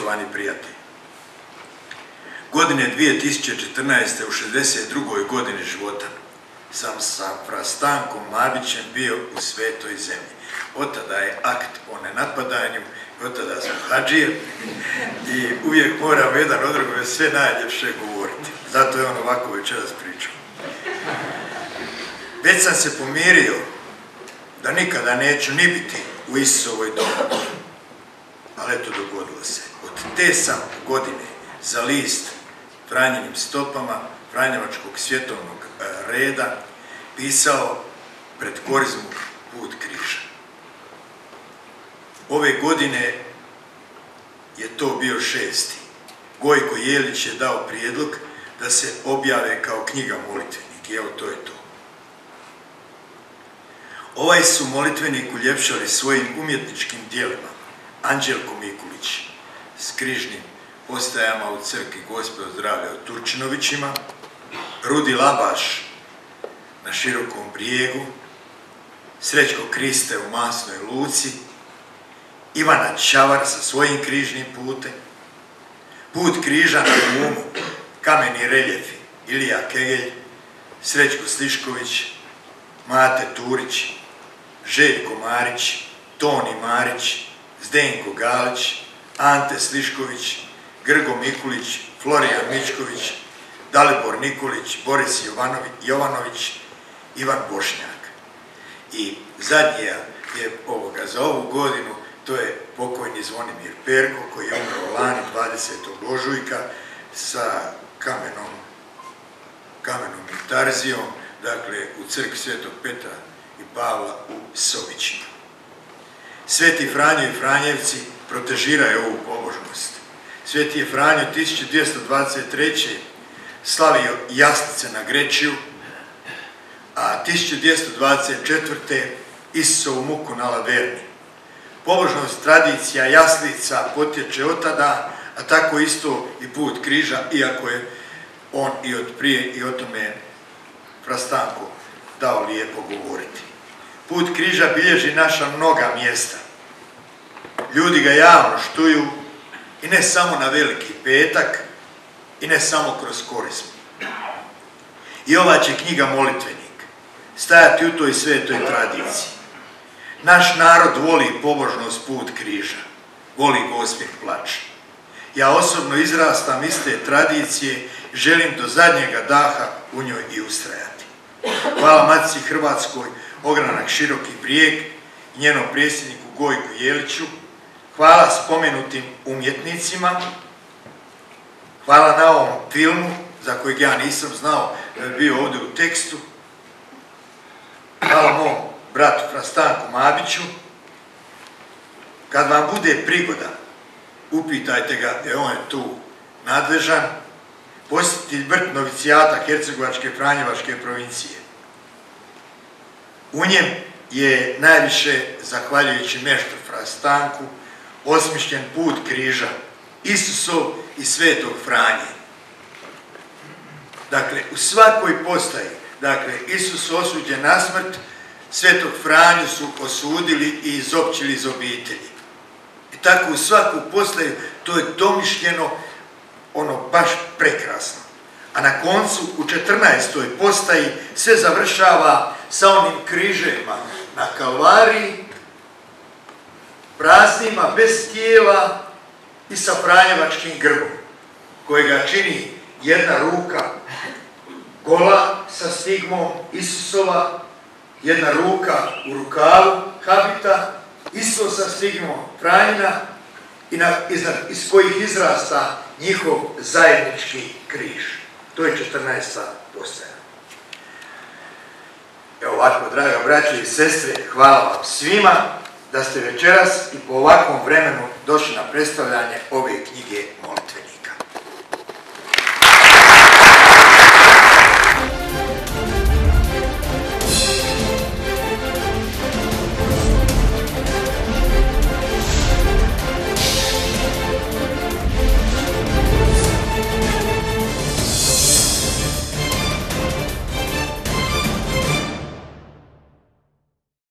Poštovani prijatelji, godine 2014. u 62. godini života sam sa Frastankom Mabićem bio u Svetoj zemlji. Od tada je akt o nenapadanju, od tada sam hadžije i uvijek moram jedan od drugove sve najljepše govoriti. Zato je on ovako večeras pričao. Već sam se pomirio da nikada neću ni biti u Isusovoj domovini. Ali eto, dogodilo se. Od te sam godine za list Franjevim stopama Franjevačkog svjetovnog reda pisao pred korizmu Put križa. Ove godine je to bio 6. Gojko Jelić je dao prijedlog da se objave kao knjiga molitvenik. I evo, to je to. Ovaj su molitvenik uljepšali svojim umjetničkim djelima Anđelko Mikulić s križnim postajama u crkvi Gospod zdravlja u Turčinovićima, Rudi Labaš na Širokom brijegu, Srećko Kriste u Masnoj Luci, Ivana Čavar sa svojim križnim putem, Put križa na Umu, kameni reljefi Ilija Kegelj, Srećko Slišković, Mate Turić, Željko Marić, Toni Marić, Zdenko Galić, Ante Slišković, Grgo Mikulić, Florijan Mičković, Dalibor Nikolić, Boris Jovanović, Ivan Bošnjak. I zadnja je za ovu godinu, to je pokojni Zvonimir Perko, koji je umro lani 20. ožujka sa kamenom intarzijom, dakle u crkvi Svetog Petra i Pavla u Sovićima. Sveti Franjo i Franjevci protežiraju ovu pobožnost. Sveti je Franjo 1223. slavio jaslice na Grečiju, a 1224. Isusovu muku na Laverni. Pobožnost tradicija jaslica potječe od tada, a tako isto i Put križa, iako je on i od prije i o tome Frastanko dao lijepo govoriti. Put križa bilježi naša mnoga mjesta. Ljudi ga javno štuju i ne samo na Veliki petak i ne samo kroz korizmu. I ova će knjiga molitvenik stajati u toj svetoj tradiciji. Naš narod voli pobožnost Put križa, voli Gospin plač. Ja osobno izrastam iz te tradicije i želim do zadnjega daha u njoj i ustrajati. Hvala Matici Hrvatskoj Ogranak Široki brijeg i njenom predsjedniku Gojku Jeliću. Hvala spomenutim umjetnicima. Hvala na ovom filmu, za kojeg ja nisam znao da je bio ovdje u tekstu. Hvala mom bratu Frastanku Mabiću. Kad vam bude prigoda, upitajte ga, jer on je tu nadležan, posjetitelj Brt novicijata Hercegovačke Franjevačke provincije. U njem je najviše, zahvaljujući meštru Frastanku, osmišljen Put križa, Isusov i Svetog Franje. Dakle, u svakoj postaji, Isus osuđen na smrt, Svetog Franju su osudili i izopćili iz obitelji. I tako u svaku postaju to je domišljeno, baš prekrasno. A na koncu, u 14. postaji, sve završava sa onim križevima na Kalvariji, praznima, bez tijela i sa franjevačkim grbom, kojega čini jedna ruka gola sa stigmom Isusova, jedna ruka u rukavu habita, isto sa stigmom Franjina, iz kojih izrasta njihov zajednički križ. To je 14. postaja. Evo ovako, draga braće i sestre, hvala vam svima da ste večeras i po ovakvom vremenu došli na predstavljanje ove knjige molitvenika.